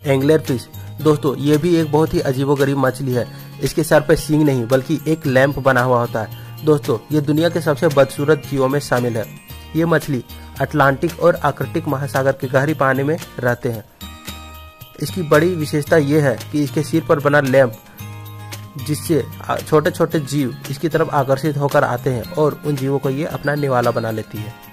Angler fish. दोस्तों ये भी एक बहुत ही अजीबोगरीब मछली है। इसके सर पे सींग नहीं बल्कि एक लैंप बना हुआ होता है। दोस्तों ये दुनिया के सबसे बदसूरत जीवों में शामिल है। ये मछली अटलांटिक और आर्कटिक महासागर के गहरी पानी में रहते हैं। इसकी बड़ी विशेषता ये है कि इसके सिर पर बना लैंप, जिससे छोटे छोटे जीव इसकी तरफ आकर्षित होकर आते हैं और उन जीवों को ये अपना निवाला बना लेती है।